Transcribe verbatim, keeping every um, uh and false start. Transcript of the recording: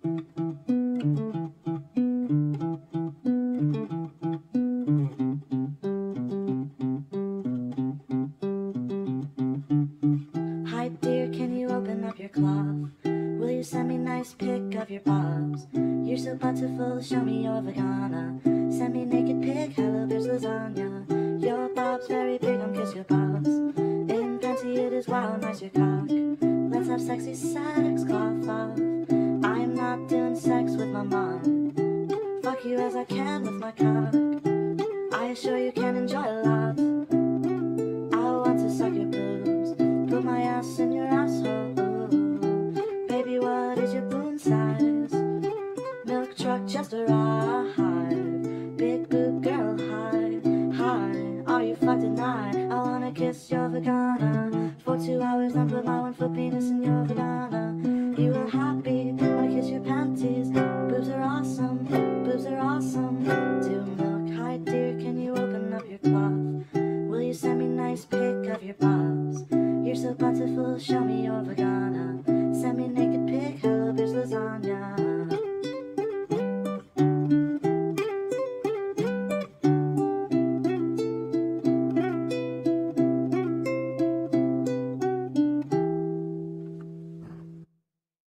Hi dear, can you open up your cloth? Will you send me nice pic of your bobs? You're so butifull, show me your vagana. Send me naked pic, hello there's lasagna. Your bob's very big, I'm kiss your bobs. In panty it is wow, nice your cock. Let's have sexy sex, cloth off. I'm not doing sex with my mom. Fuck you as I can with my cock. I assure you can enjoy a lot. I want to suck your boobs, put my ass in your asshole. Ooh. Baby, what is your boon size? Milk truck just arrived. Big boob girl, hi, hi. Are you fucked tonight? I wanna kiss your vagana for two hours, then put my one foot penis in your vagana. You are happy, wanna kiss your panties. Boobs are awesome, boobs are awesome. Do milk, hi dear, can you open up your cloth? Will you send me nice pic of your bobs? You're so butifull, show me